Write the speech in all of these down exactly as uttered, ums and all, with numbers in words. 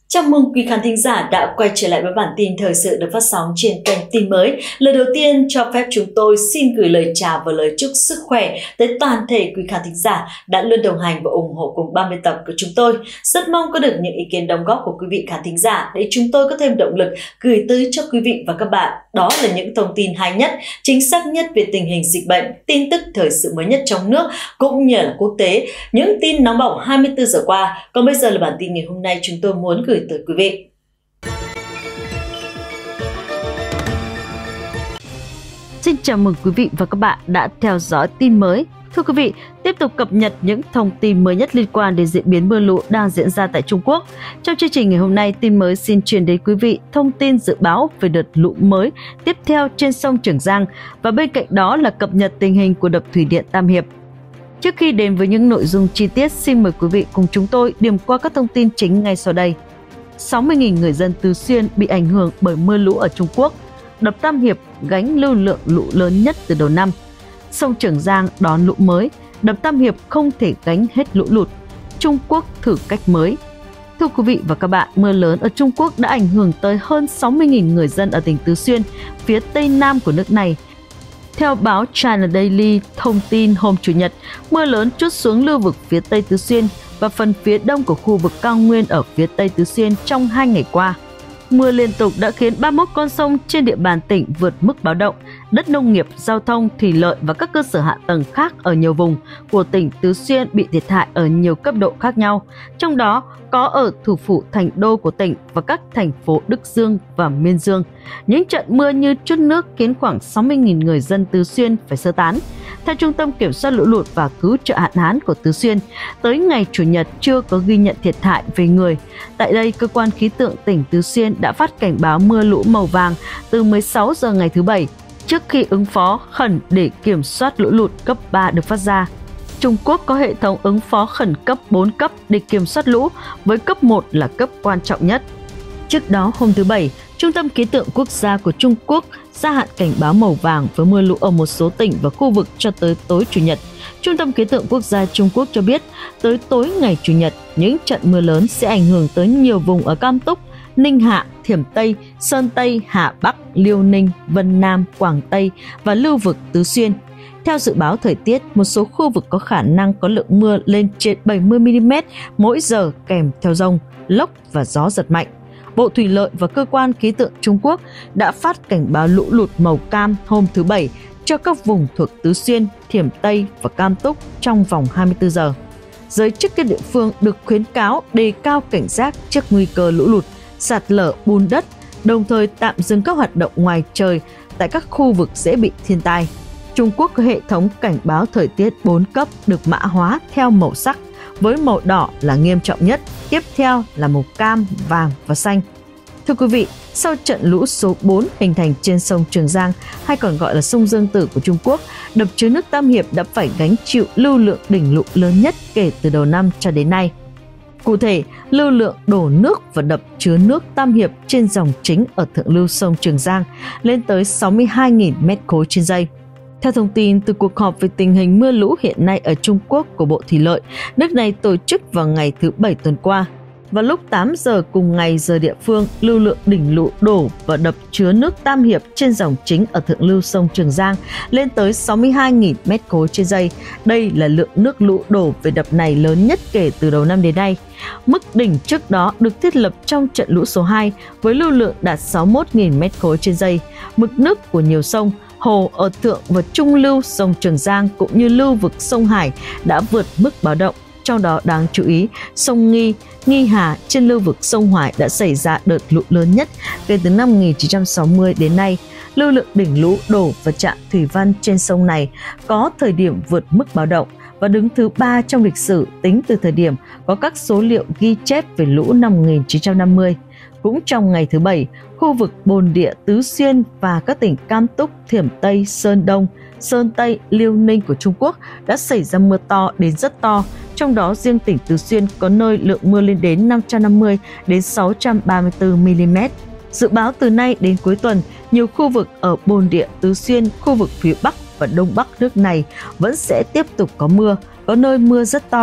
Chào mừng quý khán thính giả đã quay trở lại với bản tin thời sự được phát sóng trên kênh Tin Mới. Lời đầu tiên cho phép chúng tôi xin gửi lời chào và lời chúc sức khỏe tới toàn thể quý khán thính giả đã luôn đồng hành và ủng hộ cùng ba mươi tập của chúng tôi. Rất mong có được những ý kiến đóng góp của quý vị khán thính giả để chúng tôi có thêm động lực gửi tới cho quý vị và các bạn. Đó là những thông tin hay nhất, chính xác nhất về tình hình dịch bệnh, tin tức thời sự mới nhất trong nước cũng như là quốc tế, những tin nóng bỏng hai mươi tư giờ qua. Còn bây giờ là bản tin ngày hôm nay chúng tôi muốn gửi tới quý vị. Xin chào mừng quý vị và các bạn đã theo dõi tin mới. Thưa quý vị, tiếp tục cập nhật những thông tin mới nhất liên quan đến diễn biến mưa lũ đang diễn ra tại Trung Quốc. Trong chương trình ngày hôm nay, tin mới xin truyền đến quý vị thông tin dự báo về đợt lũ mới tiếp theo trên sông Trường Giang và bên cạnh đó là cập nhật tình hình của đập thủy điện Tam Hiệp. Trước khi đến với những nội dung chi tiết, xin mời quý vị cùng chúng tôi điểm qua các thông tin chính ngay sau đây. sáu mươi nghìn người dân Tứ Xuyên bị ảnh hưởng bởi mưa lũ ở Trung Quốc. Đập Tam Hiệp gánh lưu lượng lũ lớn nhất từ đầu năm. Sông Trường Giang đón lũ mới. Đập Tam Hiệp không thể gánh hết lũ lụt. Trung Quốc thử cách mới. Thưa quý vị và các bạn, mưa lớn ở Trung Quốc đã ảnh hưởng tới hơn sáu mươi nghìn người dân ở tỉnh Tứ Xuyên, phía tây nam của nước này. Theo báo China Daily thông tin hôm Chủ nhật, mưa lớn trút xuống lưu vực phía Tây Tứ Xuyên và phần phía đông của khu vực cao nguyên ở phía Tây Tứ Xuyên trong hai ngày qua. Mưa liên tục đã khiến ba mươi mốt con sông trên địa bàn tỉnh vượt mức báo động. Đất nông nghiệp, giao thông, thủy lợi và các cơ sở hạ tầng khác ở nhiều vùng của tỉnh Tứ Xuyên bị thiệt hại ở nhiều cấp độ khác nhau, trong đó có ở thủ phủ thành đô của tỉnh và các thành phố Đức Dương và Miên Dương. Những trận mưa như trút nước khiến khoảng sáu mươi nghìn người dân Tứ Xuyên phải sơ tán. Theo Trung tâm Kiểm soát Lũ lụt và Cứu trợ hạn hán của Tứ Xuyên, tới ngày Chủ nhật chưa có ghi nhận thiệt hại về người. Tại đây, cơ quan khí tượng tỉnh Tứ Xuyên đã phát cảnh báo mưa lũ màu vàng từ mười sáu giờ ngày thứ Bảy, trước khi ứng phó khẩn để kiểm soát lũ lụt cấp ba được phát ra. Trung Quốc có hệ thống ứng phó khẩn cấp bốn cấp để kiểm soát lũ, với cấp một là cấp quan trọng nhất. Trước đó, hôm thứ Bảy, Trung tâm Khí tượng Quốc gia của Trung Quốc gia hạn cảnh báo màu vàng với mưa lũ ở một số tỉnh và khu vực cho tới tối Chủ nhật. Trung tâm Khí tượng Quốc gia Trung Quốc cho biết, tới tối ngày Chủ nhật, những trận mưa lớn sẽ ảnh hưởng tới nhiều vùng ở Cam Túc, Ninh Hạ, Thiểm Tây, Sơn Tây, Hà Bắc, Liêu Ninh, Vân Nam, Quảng Tây và lưu vực Tứ Xuyên. Theo dự báo thời tiết, một số khu vực có khả năng có lượng mưa lên trên bảy mươi mi li mét mỗi giờ kèm theo dông, lốc và gió giật mạnh. Bộ Thủy lợi và Cơ quan Khí tượng Trung Quốc đã phát cảnh báo lũ lụt màu cam hôm thứ Bảy cho các vùng thuộc Tứ Xuyên, Thiểm Tây và Cam Túc trong vòng hai mươi tư giờ. Giới chức các địa phương được khuyến cáo đề cao cảnh giác trước nguy cơ lũ lụt, sạt lở bùn đất, đồng thời tạm dừng các hoạt động ngoài trời tại các khu vực dễ bị thiên tai. Trung Quốc có hệ thống cảnh báo thời tiết bốn cấp được mã hóa theo màu sắc, với màu đỏ là nghiêm trọng nhất, tiếp theo là màu cam, vàng và xanh. Thưa quý vị, sau trận lũ số bốn hình thành trên sông Trường Giang, hay còn gọi là sông Dương Tử của Trung Quốc, đập chứa nước Tam Hiệp đã phải gánh chịu lưu lượng đỉnh lũ lớn nhất kể từ đầu năm cho đến nay. Cụ thể, lưu lượng đổ nước và đập chứa nước Tam Hiệp trên dòng chính ở thượng lưu sông Trường Giang lên tới sáu mươi hai nghìn mét khối trên giây. Theo thông tin từ cuộc họp về tình hình mưa lũ hiện nay ở Trung Quốc của Bộ Thủy lợi, nước này tổ chức vào ngày thứ Bảy tuần qua. Vào lúc tám giờ cùng ngày giờ địa phương, lưu lượng đỉnh lũ đổ và đập chứa nước Tam Hiệp trên dòng chính ở thượng lưu sông Trường Giang lên tới sáu mươi hai nghìn mét khối trên giây. Đây là lượng nước lũ đổ về đập này lớn nhất kể từ đầu năm đến nay. Mức đỉnh trước đó được thiết lập trong trận lũ số hai với lưu lượng đạt sáu mươi mốt nghìn mét khối trên giây. Mực nước của nhiều sông, hồ ở thượng và trung lưu sông Trường Giang cũng như lưu vực sông Hải đã vượt mức báo động. Trong đó đáng chú ý, sông Nghi, Nghi Hà trên lưu vực sông Hoài đã xảy ra đợt lũ lớn nhất kể từ năm một nghìn chín trăm sáu mươi đến nay. Lưu lượng đỉnh lũ đổ và trạm thủy văn trên sông này có thời điểm vượt mức báo động và đứng thứ ba trong lịch sử tính từ thời điểm có các số liệu ghi chép về lũ năm một nghìn chín trăm năm mươi. Cũng trong ngày thứ Bảy, khu vực Bồn Địa, Tứ Xuyên và các tỉnh Cam Túc, Thiểm Tây, Sơn Đông, Sơn Tây, Liêu Ninh của Trung Quốc đã xảy ra mưa to đến rất to. Trong đó riêng tỉnh Tứ Xuyên có nơi lượng mưa lên đến năm trăm năm mươi đến sáu trăm ba mươi tư mi li mét. Dự báo từ nay đến cuối tuần, nhiều khu vực ở Bồn Địa, Tứ Xuyên, khu vực phía Bắc và Đông Bắc nước này vẫn sẽ tiếp tục có mưa, có nơi mưa rất to.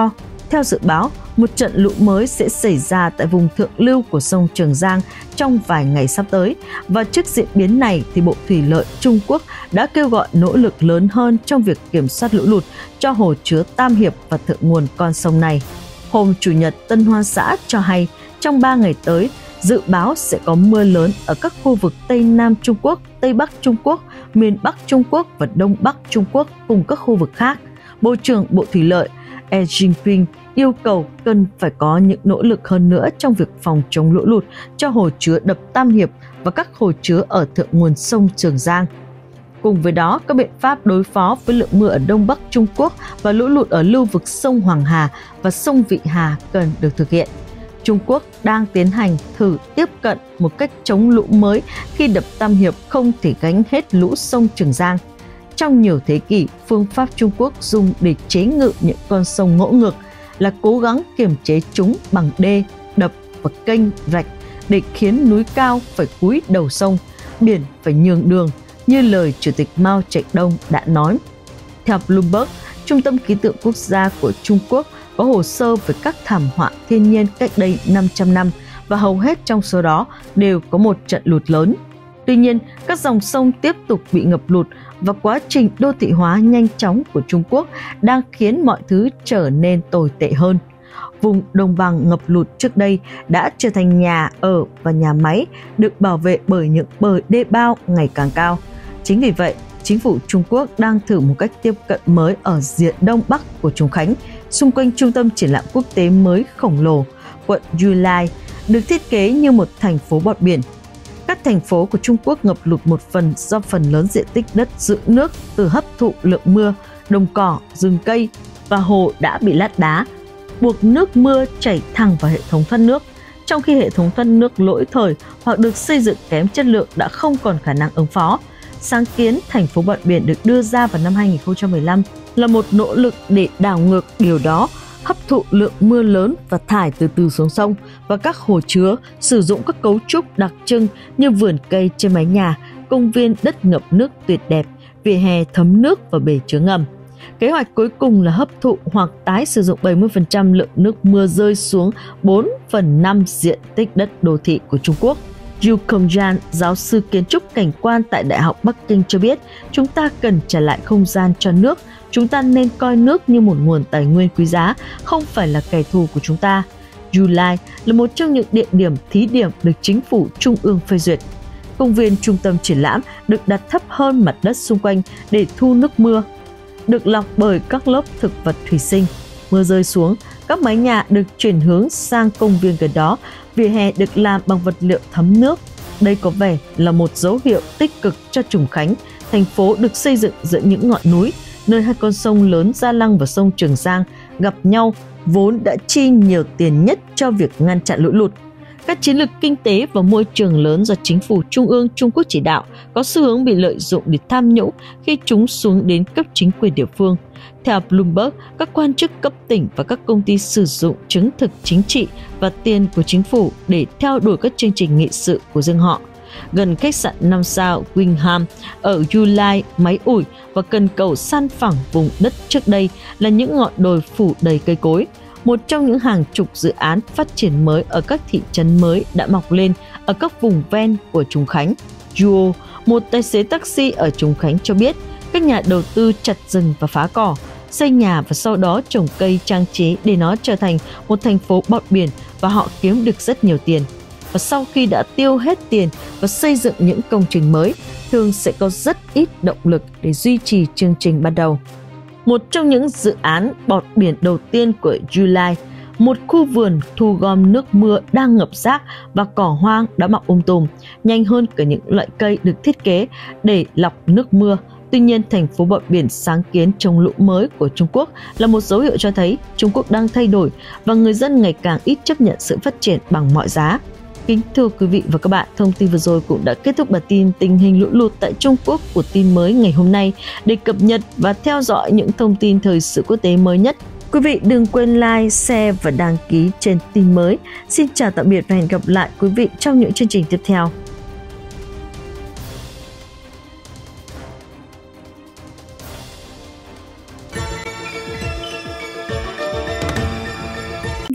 Theo dự báo, một trận lũ mới sẽ xảy ra tại vùng thượng lưu của sông Trường Giang trong vài ngày sắp tới. Và trước diễn biến này, thì Bộ Thủy lợi Trung Quốc đã kêu gọi nỗ lực lớn hơn trong việc kiểm soát lũ lụt cho hồ chứa Tam Hiệp và thượng nguồn con sông này. Hôm Chủ nhật, Tân Hoa Xã cho hay trong ba ngày tới, dự báo sẽ có mưa lớn ở các khu vực Tây Nam Trung Quốc, Tây Bắc Trung Quốc, miền Bắc Trung Quốc và Đông Bắc Trung Quốc cùng các khu vực khác. Bộ trưởng Bộ Thủy lợi E Jinping yêu cầu cần phải có những nỗ lực hơn nữa trong việc phòng chống lũ lụt cho hồ chứa đập Tam Hiệp và các hồ chứa ở thượng nguồn sông Trường Giang. Cùng với đó, các biện pháp đối phó với lượng mưa ở Đông Bắc Trung Quốc và lũ lụt ở lưu vực sông Hoàng Hà và sông Vị Hà cần được thực hiện. Trung Quốc đang tiến hành thử tiếp cận một cách chống lũ mới khi đập Tam Hiệp không thể gánh hết lũ sông Trường Giang. Trong nhiều thế kỷ, phương pháp Trung Quốc dùng để chế ngự những con sông ngỗ ngược là cố gắng kiềm chế chúng bằng đê, đập và kênh rạch để khiến núi cao phải cúi đầu sông, biển phải nhường đường, như lời Chủ tịch Mao Trạch-đông đã nói. Theo Bloomberg, Trung tâm Khí tượng Quốc gia của Trung Quốc có hồ sơ về các thảm họa thiên nhiên cách đây năm trăm năm và hầu hết trong số đó đều có một trận lụt lớn. Tuy nhiên, các dòng sông tiếp tục bị ngập lụt và quá trình đô thị hóa nhanh chóng của Trung Quốc đang khiến mọi thứ trở nên tồi tệ hơn. Vùng đồng bằng ngập lụt trước đây đã trở thành nhà ở và nhà máy được bảo vệ bởi những bờ đê bao ngày càng cao. Chính vì vậy, chính phủ Trung Quốc đang thử một cách tiếp cận mới ở diện đông bắc của Trùng Khánh, xung quanh trung tâm triển lãm quốc tế mới khổng lồ, quận Yulai, được thiết kế như một thành phố bọt biển. Các thành phố của Trung Quốc ngập lụt một phần do phần lớn diện tích đất giữ nước từ hấp thụ lượng mưa, đồng cỏ, rừng cây và hồ đã bị lát đá, buộc nước mưa chảy thẳng vào hệ thống thoát nước, trong khi hệ thống thoát nước lỗi thời hoặc được xây dựng kém chất lượng đã không còn khả năng ứng phó. Sáng kiến thành phố bọt biển được đưa ra vào năm hai nghìn không trăm mười lăm là một nỗ lực để đảo ngược điều đó, hấp thụ lượng mưa lớn và thải từ từ xuống sông và các hồ chứa, sử dụng các cấu trúc đặc trưng như vườn cây trên mái nhà, công viên đất ngập nước tuyệt đẹp, vỉa hè thấm nước và bể chứa ngầm. Kế hoạch cuối cùng là hấp thụ hoặc tái sử dụng bảy mươi phần trăm lượng nước mưa rơi xuống bốn phần năm diện tích đất đô thị của Trung Quốc. Yu Kongyan, giáo sư kiến trúc cảnh quan tại Đại học Bắc Kinh cho biết, chúng ta cần trả lại không gian cho nước. Chúng ta nên coi nước như một nguồn tài nguyên quý giá, không phải là kẻ thù của chúng ta. Yulai là một trong những địa điểm thí điểm được chính phủ trung ương phê duyệt. Công viên trung tâm triển lãm được đặt thấp hơn mặt đất xung quanh để thu nước mưa, được lọc bởi các lớp thực vật thủy sinh. Mưa rơi xuống, các mái nhà được chuyển hướng sang công viên gần đó, vỉa hè được làm bằng vật liệu thấm nước. Đây có vẻ là một dấu hiệu tích cực cho Trùng Khánh, thành phố được xây dựng giữa những ngọn núi, nơi hai con sông lớn Gia Lăng và sông Trường Giang gặp nhau, vốn đã chi nhiều tiền nhất cho việc ngăn chặn lũ lụt. Các chiến lược kinh tế và môi trường lớn do chính phủ Trung ương Trung Quốc chỉ đạo có xu hướng bị lợi dụng để tham nhũng khi chúng xuống đến cấp chính quyền địa phương. Theo Bloomberg, các quan chức cấp tỉnh và các công ty sử dụng chứng thực chính trị và tiền của chính phủ để theo đuổi các chương trình nghị sự của riêng họ. Gần khách sạn năm sao Wingham ở Yulai, máy ủi và cần cầu san phẳng vùng đất trước đây là những ngọn đồi phủ đầy cây cối. Một trong những hàng chục dự án phát triển mới ở các thị trấn mới đã mọc lên ở các vùng ven của Trùng Khánh. Yuo, một tài xế taxi ở Trùng Khánh cho biết, các nhà đầu tư chặt rừng và phá cỏ, xây nhà và sau đó trồng cây trang trí để nó trở thành một thành phố bọt biển và họ kiếm được rất nhiều tiền. Và sau khi đã tiêu hết tiền và xây dựng những công trình mới, thường sẽ có rất ít động lực để duy trì chương trình ban đầu. Một trong những dự án bọt biển đầu tiên của Yulai, một khu vườn thu gom nước mưa đang ngập rác và cỏ hoang đã mọc um tùm, nhanh hơn cả những loại cây được thiết kế để lọc nước mưa. Tuy nhiên, thành phố bọt biển sáng kiến chống lũ mới của Trung Quốc là một dấu hiệu cho thấy Trung Quốc đang thay đổi và người dân ngày càng ít chấp nhận sự phát triển bằng mọi giá. Kính thưa quý vị và các bạn, thông tin vừa rồi cũng đã kết thúc bản tin tình hình lũ lụt tại Trung Quốc của tin mới ngày hôm nay. Để cập nhật và theo dõi những thông tin thời sự quốc tế mới nhất, quý vị đừng quên like, share và đăng ký trên tin mới. Xin chào tạm biệt và hẹn gặp lại quý vị trong những chương trình tiếp theo.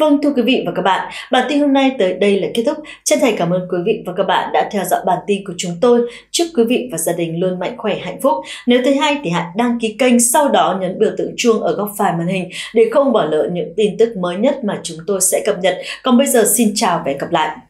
Vâng, thưa quý vị và các bạn, bản tin hôm nay tới đây là kết thúc. Chân thành cảm ơn quý vị và các bạn đã theo dõi bản tin của chúng tôi. Chúc quý vị và gia đình luôn mạnh khỏe, hạnh phúc. Nếu thấy hay thì hãy đăng ký kênh, sau đó nhấn biểu tượng chuông ở góc phải màn hình để không bỏ lỡ những tin tức mới nhất mà chúng tôi sẽ cập nhật. Còn bây giờ xin chào và hẹn gặp lại.